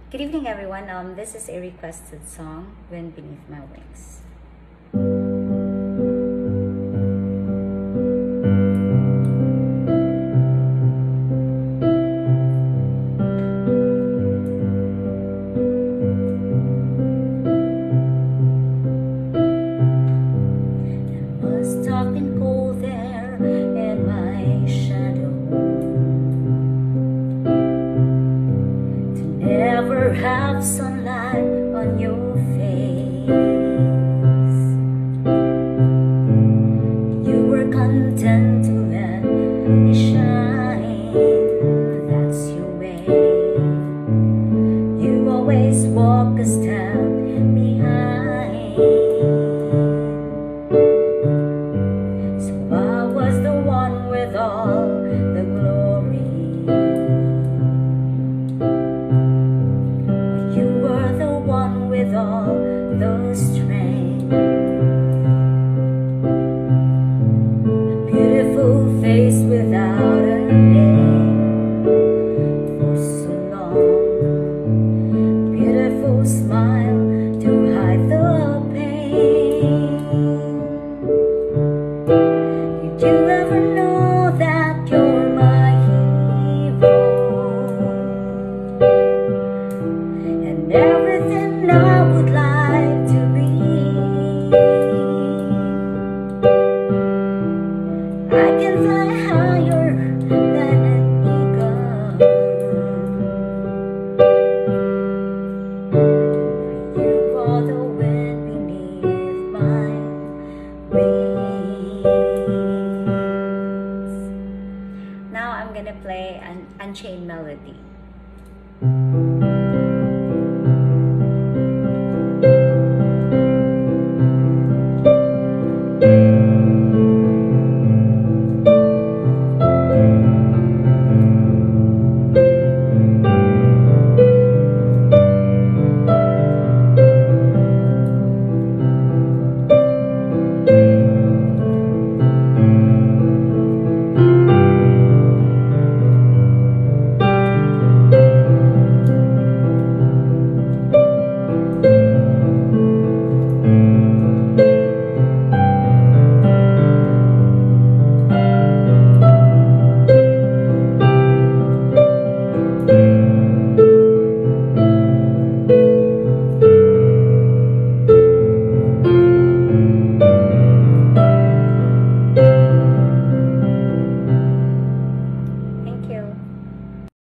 Good evening, everyone. This is a requested song, Wind Beneath My Wings. It was dark and cold there in my shadow, to never have sunlight on your face. You were content to let me shine, that's your way. You always walk a step behind. So I was the one with all the glory. You were the one with all the strength. A beautiful face without a name for so long. Beautiful smile to hide the pain. Did you ever know that you're my hero? And everything I would like to be. I can fly higher than an eagle. You are the wind beneath my wings. Now I'm gonna play an Unchained Melody.